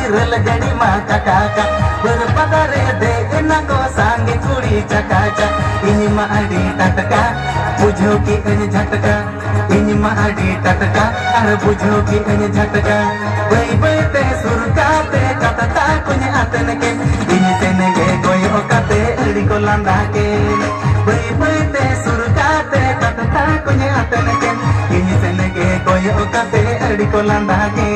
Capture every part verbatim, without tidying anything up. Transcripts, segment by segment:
rel gani maka kaka berpadare de enako sange kuri cakaca ini ma adi tatka bujho ki ene jhatka ini ma adi tatka ar bujho ki ene jhatka bai bai te surkate kata ta kunya aten ke ini tenege goy okate adi ko landa ke bai bai te surkate kata ta kunya aten ke ini tenege goy okate adi ko landa ke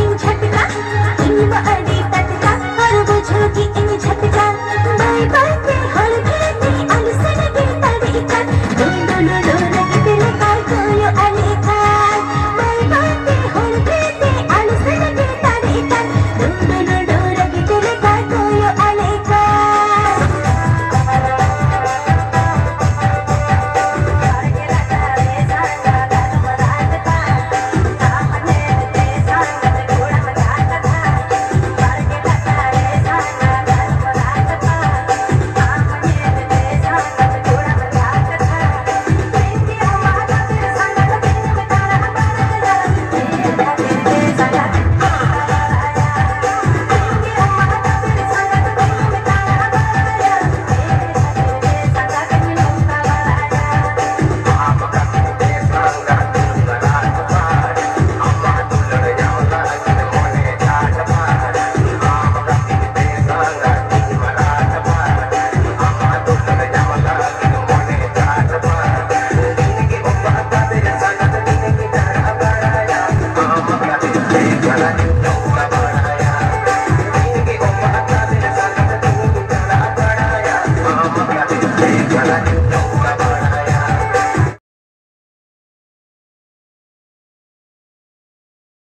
Bye bye.